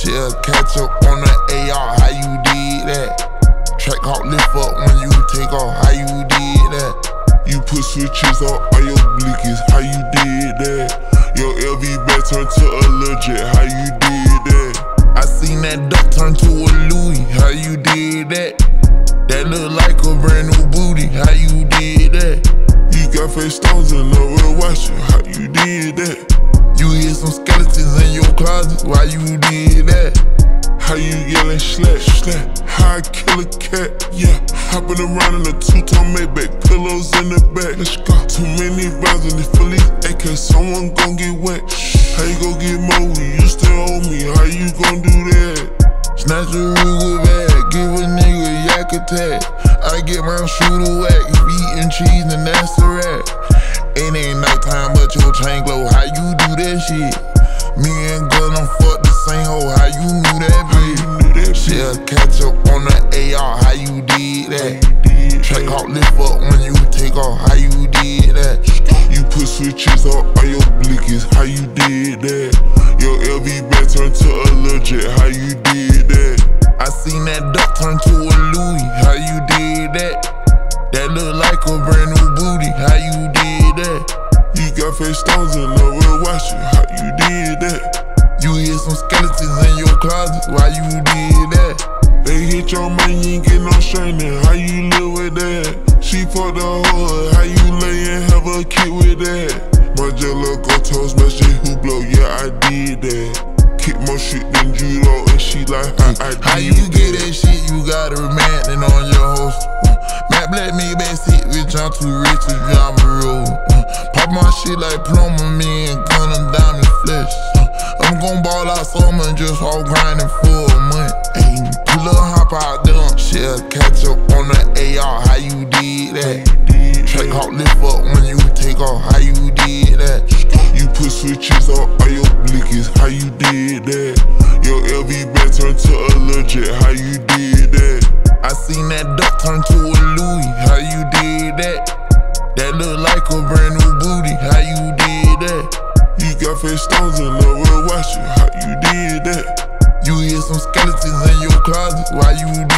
She'll catch up on the AR, how you did that? Track hawk lift up when you take off, how you did that? You put switches on all your blickies, how you did that? Your LV back turned to a legit, how you did that? I seen that duck turn to a Louis, how you did that? That look like a brand new booty, how you did that? You got face stones and no real watch you, how you did that? You hear some skeletons in your closet, why you did that? How you yelling slap, slap? How I kill a cat, yeah. Hopping around in a two-tone Maybach, pillows in the back. Let's go. Too many rounds in the Phillies, AK, someone gon' get wet. How you gon' get more? You still owe me, how you gon' do that? Snatch a Ruger bag, give a nigga yak attack. I get my shooter whack, eating cheese and that's a wrap. It ain't nighttime but your chain glow, how you do that shit? Me and Gun done fuck the same hoe, how you knew that bitch? She'll catch up on the AR, how you did that? Track hawk lift up when you take off, how you did that? You put switches on all your blickies, how you did that? Your LV back turned to a legit, how you did that? I seen that duck turn to a Louis, how you did that? That look like a brand new booty, how you did that? You got face stones and no real watch you, how you did that? You hear some skeletons in your closet, why you did that? They hit your man, you ain't get no straightening, how you live with that? She fucked the hood, how you lay and have a kid with that? My jello go toes, smash it, who blow, yeah I did that. Kick more shit than judo and she like, how you get that shit, you got a man on your host. Matt Black me backseat, bitch, I'm too rich to drive a road. Pop my shit like plumber, me and Gun and diamond flesh. I'm gon' ball out summer and just all grinding for a month. Ayy, pull up, hop out them. She'll catch up on the AR, how you did that? Track hawk lift up when you take off, how you did that? You put switches on all your blickies, how you did that? Your LV back turned to a legit, how you did that? I seen that duck turn to a Louis, how you did that? That look like a brand new booty, how you did that? You got face stones and no real watch you, how you did that? You hear some skeletons in your closet, why you did that?